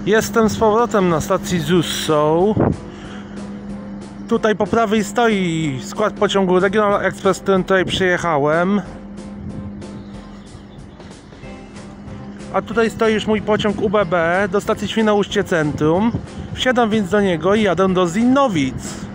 Jestem z powrotem na stacji Zusso. Tutaj po prawej stoi skład pociągu Regional Express, którym tutaj przyjechałem. A tutaj stoi już mój pociąg UBB do stacji Świnoujście Centrum. Wsiadam więc do niego i jadę do Zinnowic.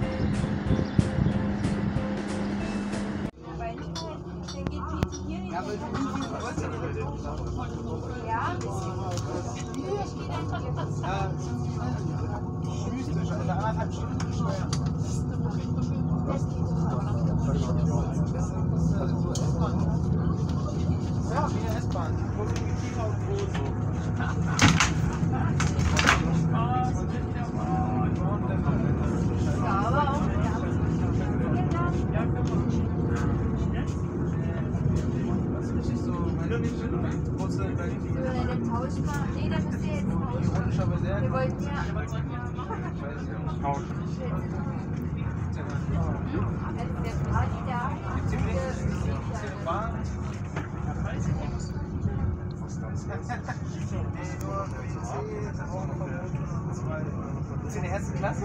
Ist in der ersten Klasse?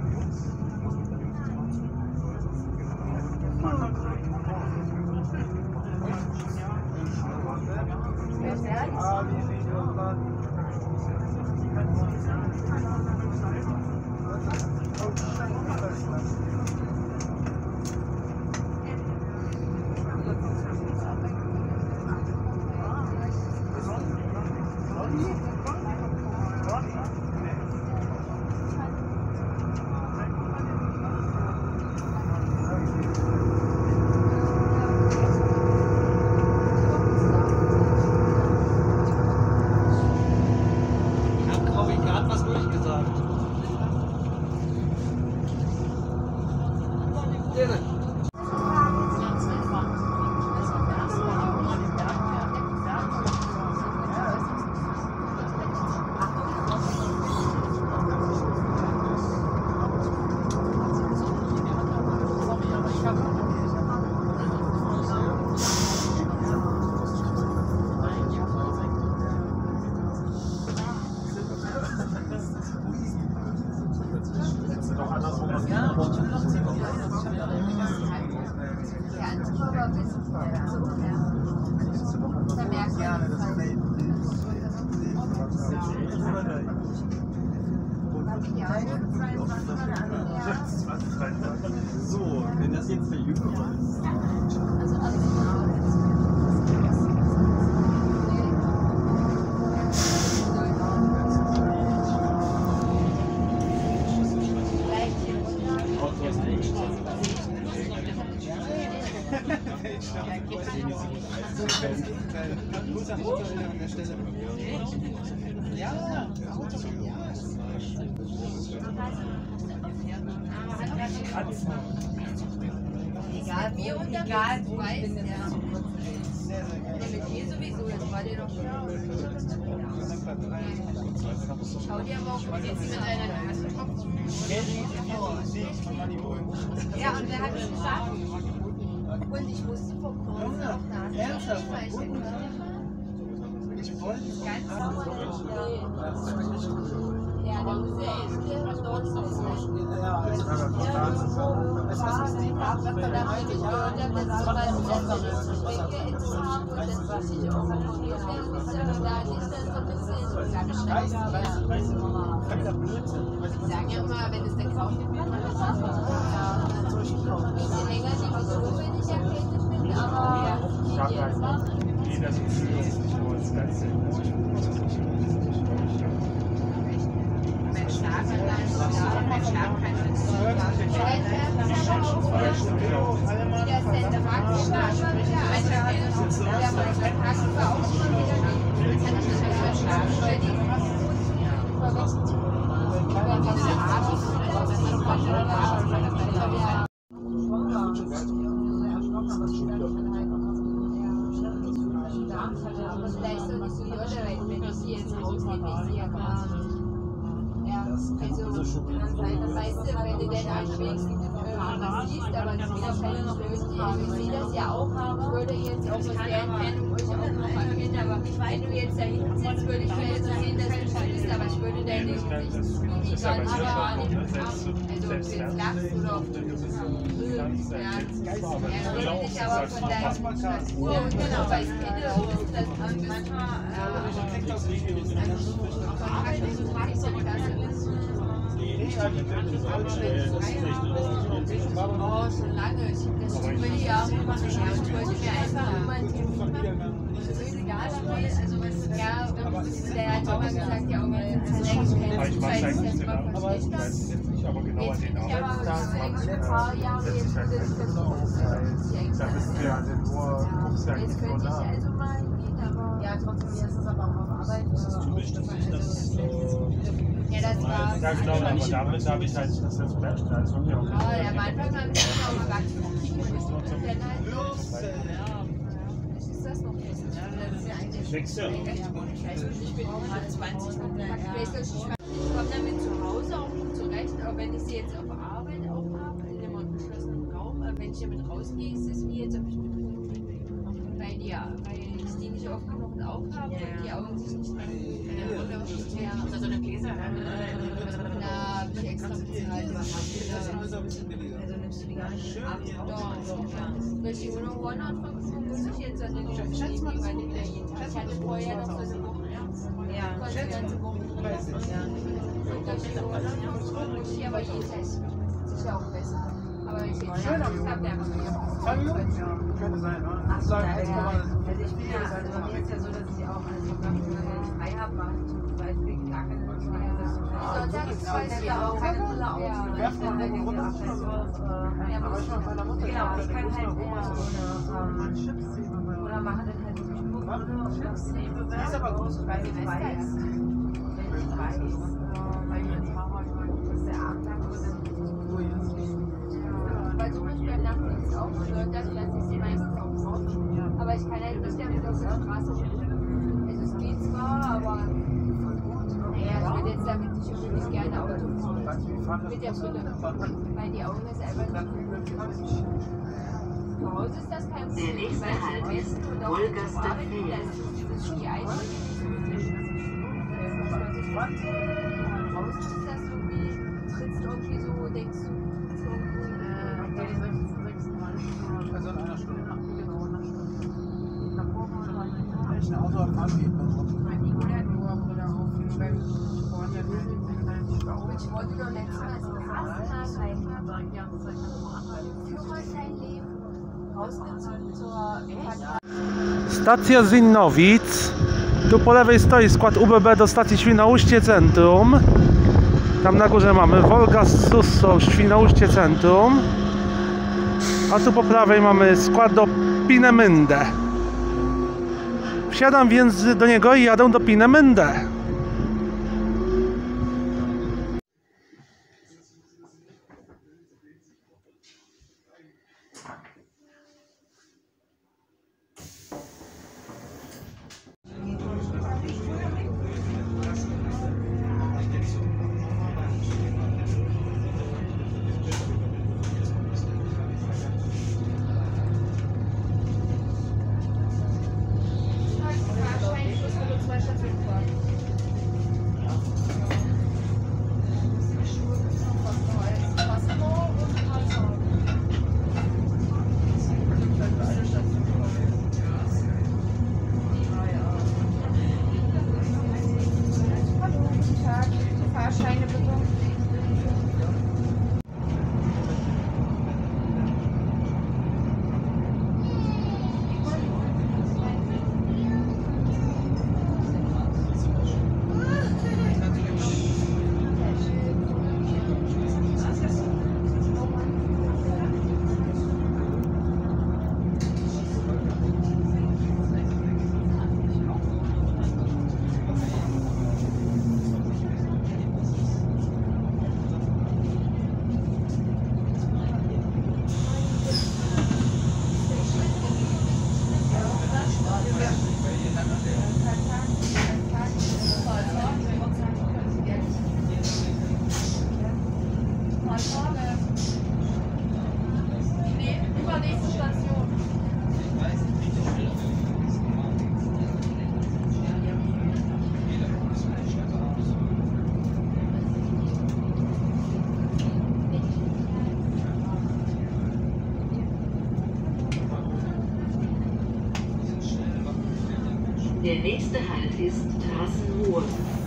So, wenn das jetzt der Jüngere ist. Egal wie und egal wo, weiß ja. Mit dir sowieso, jetzt war der doch schon. Schau dir aber auch jetzt mit deiner Nase. Ja, und wer hat es gesagt? Und ich musste vor kurzem auch Nasen streichen. Ich wollte ganz sauber. Ja, da muss er echt dort sein. Das was ich gehört habe, dass das mal das Schwecke ins Haar und das was ich auch da ist das so ein bisschen ich sage ja immer, wenn es der Kauf gibt, dann ist das je länger die Figur bin ich erkältet bin, aber das Gefühl, dass ich nicht nur das Ganze mein Schlaf kann vielleicht so nicht so, wenn ich sie jetzt rausnehme, ist sie ja klar. Ja. Also kann sein, das weißt du, wenn du denn anschlägst, was siehst, aber es ist wieder keine Schlösung. Ich sehe das ja auch haben, ich würde jetzt auch aus der Entfernung euch auch noch erkennen, aber wenn du jetzt da hinten sitzt, würde ich mir jetzt sehen, dass du schlägst, aber ich würde deine Gesicht gar nicht haben. Also ob du jetzt lachst oder ob du ja, würde dich aber von deinem genau, weil ich kenne das manchmal oh, schon lange. Das will ich ja auch machen. Ich wollte mir einfach immer einen Termin machen. Das ist egal, also was, ja, der hat immer gesagt, ja, Ich weiß eigentlich nicht genau, aber ich weiß jetzt nicht, aber genau an den Arbeitstagen. Da bist du ja nur, guckst ja nicht nur nach. Ja, trotzdem ist es aber auch auf Arbeit. Ja, das war. Ja, genau, aber damit habe ich halt das jetzt beherrscht. Also, ja, am Anfang habe ich auch mal wachsen. Ist das noch nicht? Das ist ja eigentlich. Schickst du? Ich bin gerade 20 und ich komme damit zu Hause auch gut zurecht, auch wenn ich sie jetzt auf Arbeit auch habe, in einem geschlossenen Raum. Wenn ich damit rausgehe, ist es wie jetzt, ob ich mit Hunden bin. Weil ich die nicht oft genug aufhabe und die Augen sich nicht mehr oder so eine Gläser. Da habe ich extra bezahlt. Also nimmst du die gar nicht ab. Durch die Wohnung One-Out muss ich jetzt an den Job schieben, weil ich wieder jeden Tag. Ich hatte vorher noch so eine Woche. Ja, die ganze Woche. Durch die One-Out muss ich aber jeden Tag. Das ist ja auch besser. Aber ich habe ja einfach Könnte sein, ne? Ach so, also ich bin ja, also bei mir ist ja so, dass ich auch, also wenn ich frei habe, mache ich zum Beispiel gar keine Sonntags weiß ich auch keine Brille auf. Ja, von der Runde aber ich war bei meiner Mutter. Genau, ich kann halt so eine oder mache dann halt so eine Chips. Die ist aber groß, weil ich weiß, weil ich jetzt mache, dass der Abend lang weil zum Beispiel am Nachtdienst auch stört, dass ich sie meistens auch drauf. Aber ich kann halt nicht damit auf der Straße spielen. Also es geht zwar, aber naja, ich würde jetzt damit nicht unbedingt gerne Auto fahren. Mit der Brille. Weil die Augen ist einfach nicht. Zu Hause ist das kein Problem. Weil ich halt wissen und auch auf Arbeit bin, da ist dieses Ski-Eis. Draußen ist das irgendwie, trittst irgendwie so, denkst du, Also in einer Stunde. Genau, in einer Stunde. Wenn ich ein Auto habe, fahren geht man drauf. Ich wollte doch letztes Mal Führerschein leben, ausgezogen zur Stacja Zinnowic. Tu po lewej stoi skład UBB do stacji Świnoujście Centrum. Tam na górze mamy Wolga z Sussą, Świnoujście Centrum. A tu po prawej mamy skład do Peenemünde. Wsiadam więc do niego i jadę do Peenemünde. Der nächste Halt ist Terrassenruhe.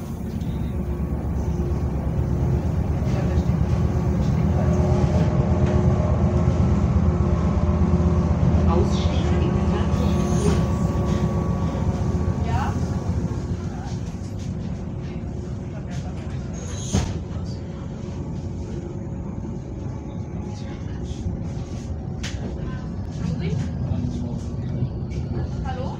Ausstieg in 20 Uhr. Ja? Hallo?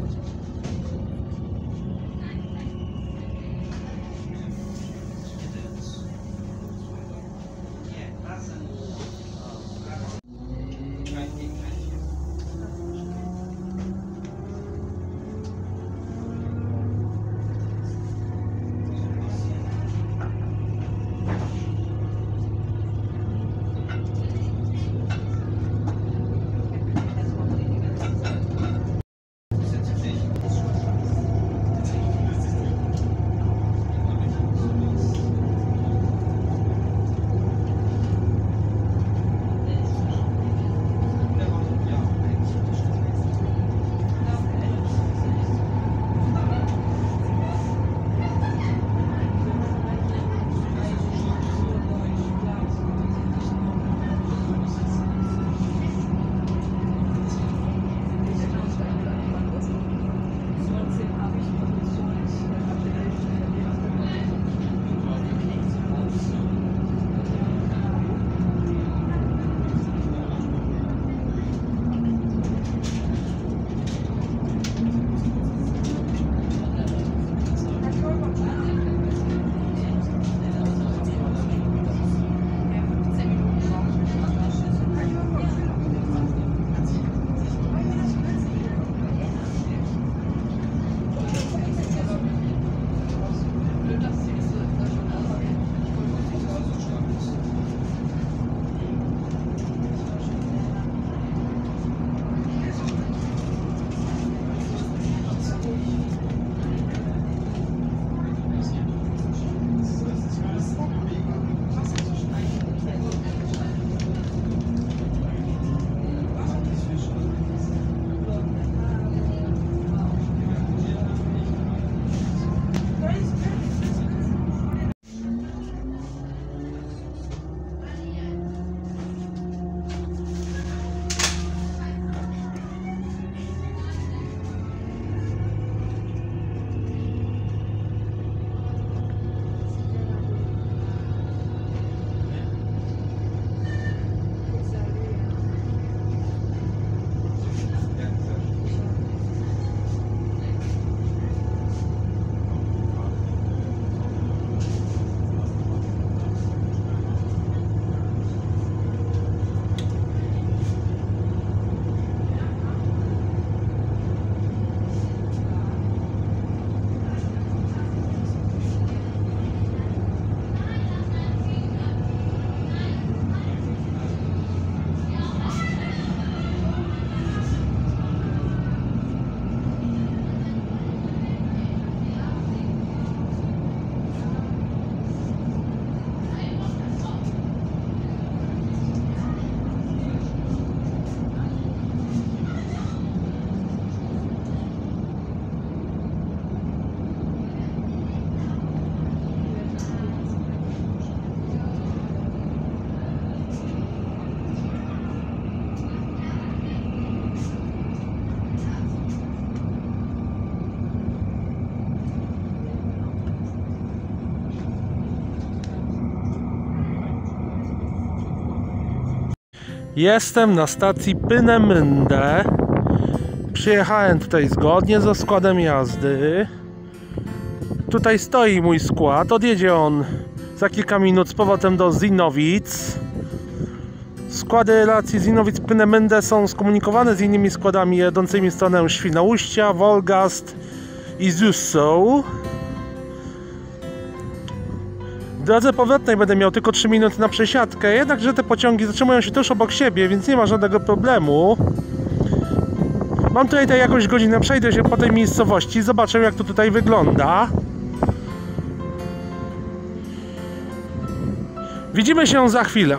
Jestem na stacji Peenemünde. Przyjechałem tutaj zgodnie ze składem jazdy. Tutaj stoi mój skład. Odjedzie on za kilka minut z powrotem do Zinowic. Składy relacji Zinowic-Peenemünde są skomunikowane z innymi składami jadącymi w stronę Świnoujścia, Wolgast i Zusow. W drodze powrotnej będę miał tylko 3 minuty na przesiadkę, jednakże te pociągi zatrzymują się tuż obok siebie, więc nie ma żadnego problemu. Mam tutaj jakąś godzinę, przejdę się po tej miejscowości, zobaczę jak to tutaj wygląda. Widzimy się za chwilę.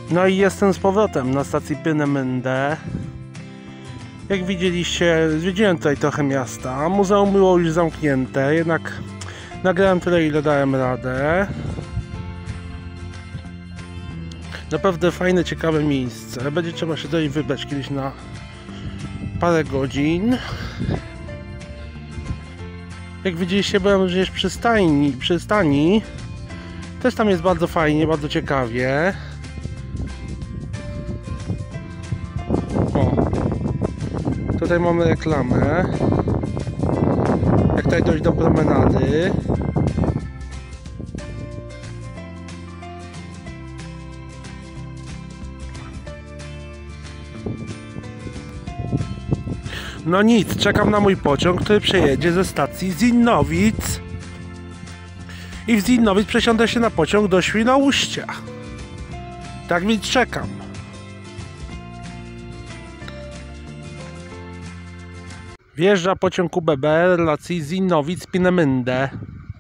No i jestem z powrotem na stacji Peenemünde. Jak widzieliście, zwiedziłem tutaj trochę miasta. Muzeum było już zamknięte, jednak nagrałem tyle, ile dałem radę. Naprawdę fajne, ciekawe miejsce. Będzie trzeba się tutaj wybrać kiedyś na parę godzin. Jak widzieliście, byłem również przy stani. Też tam jest bardzo fajnie, bardzo ciekawie. O, tutaj mamy reklamę. Jak tutaj dojść do promenady. No nic, czekam na mój pociąg, który przejedzie ze stacji Zinnowic. I w Zinnowic przesiądę się na pociąg do Świnoujścia. Tak więc czekam. Wjeżdża pociąg UBB relacji Zinnowic-Peenemünde.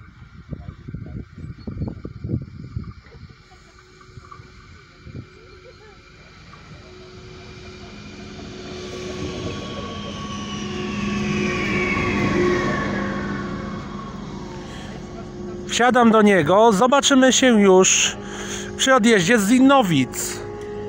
Wsiadam do niego, zobaczymy się już przy odjeździe z Zinnowic.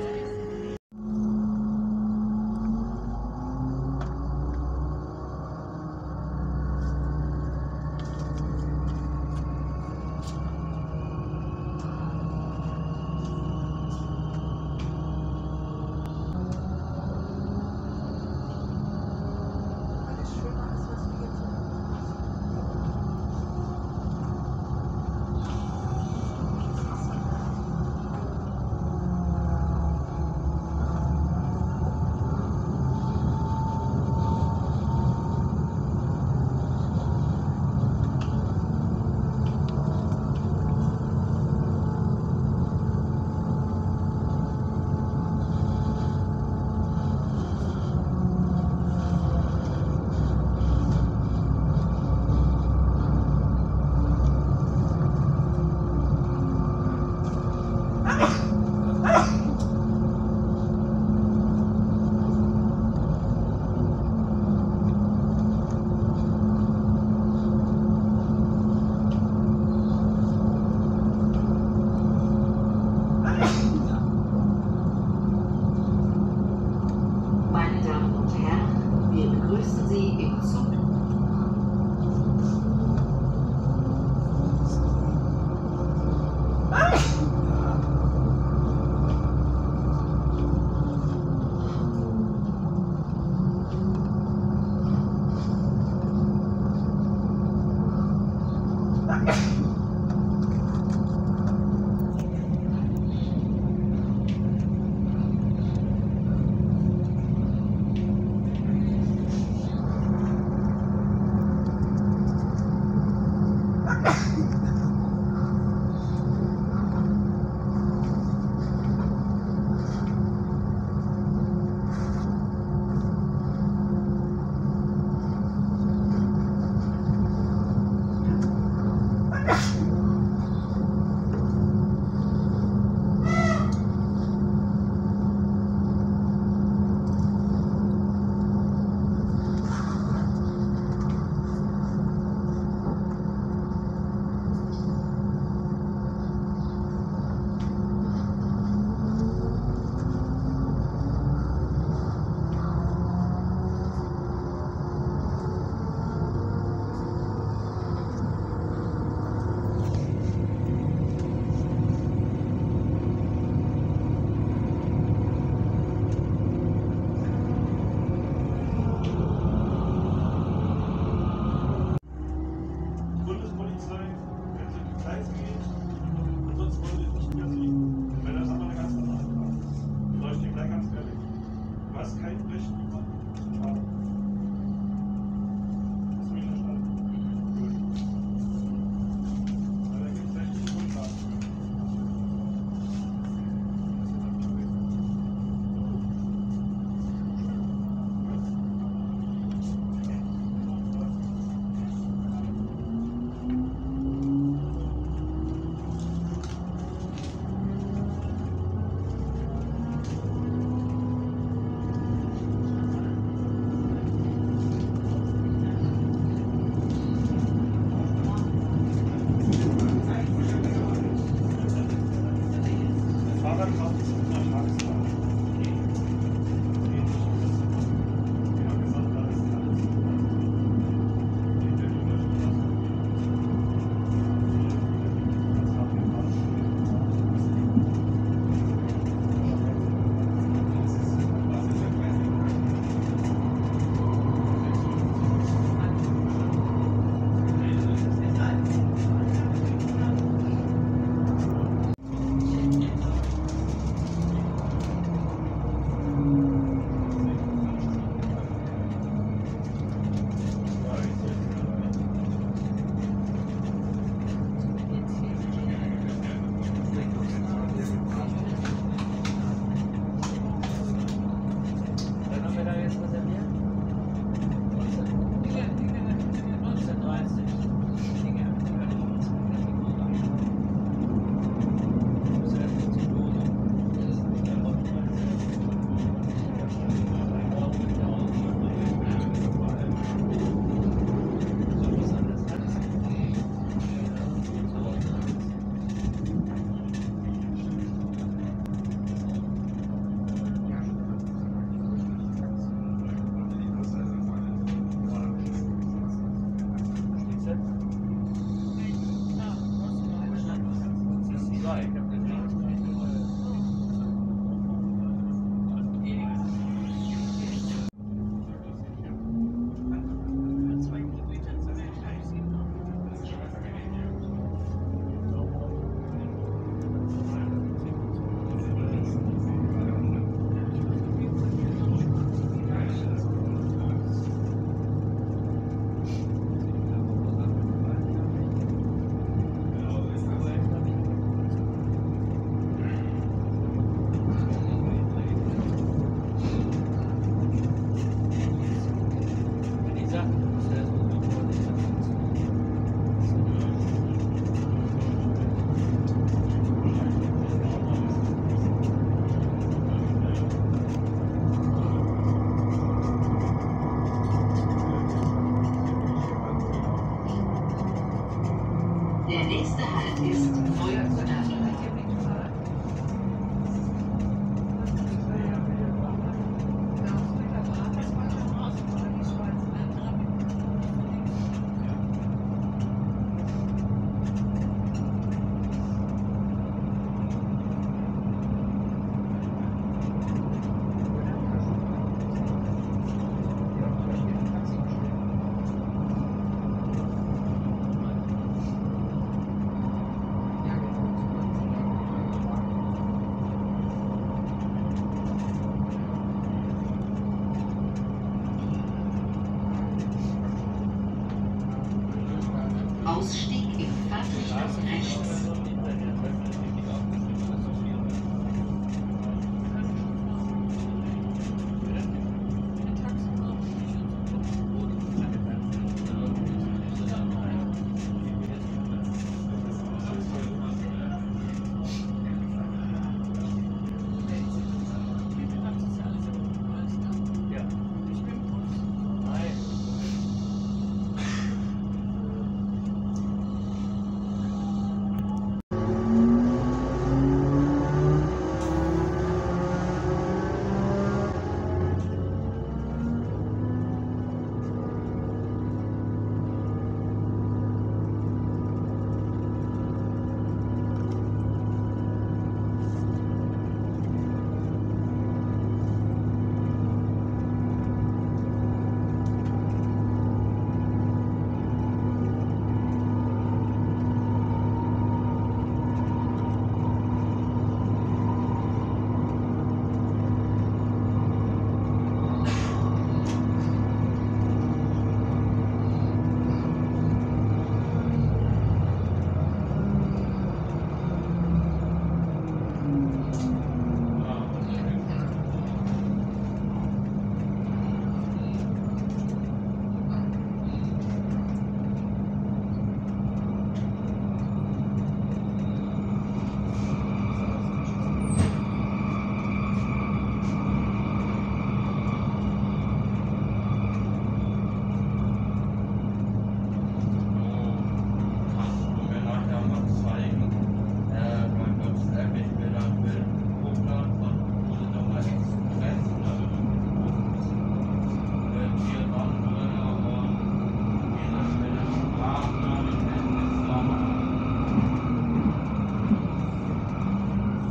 Meine Damen und Herren, wir begrüßen Sie im Zug. Fahrrad drauf ist und dann Tagesfahrt.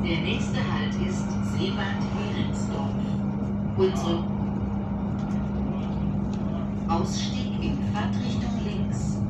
Der nächste Halt ist Seebad Heringsdorf. Unsere Ausstieg in Fahrtrichtung links.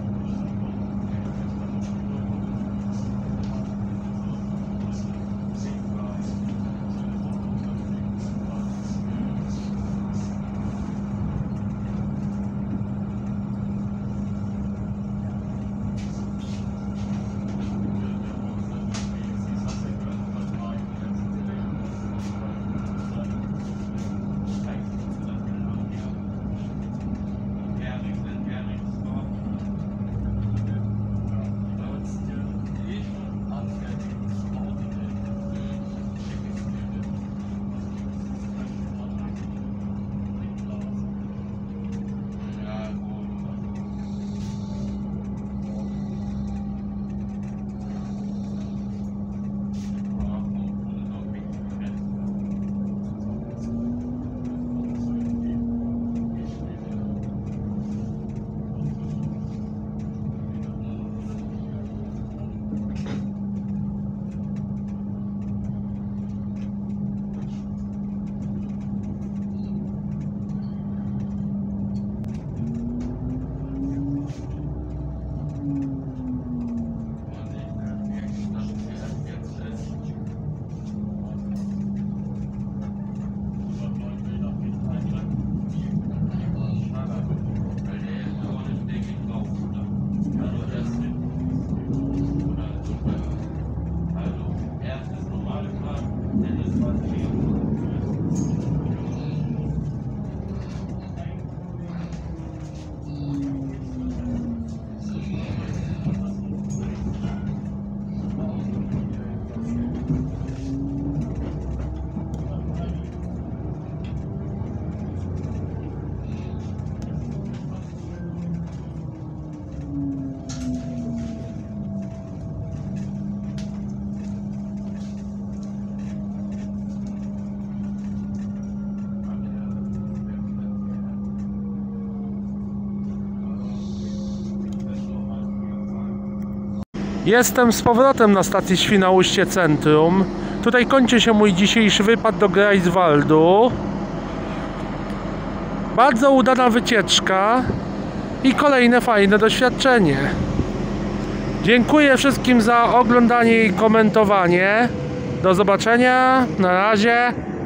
Jestem z powrotem na stacji Świnoujście Centrum. Tutaj kończy się mój dzisiejszy wypad do Greifswaldu. Bardzo udana wycieczka i kolejne fajne doświadczenie. Dziękuję wszystkim za oglądanie i komentowanie. Do zobaczenia. Na razie.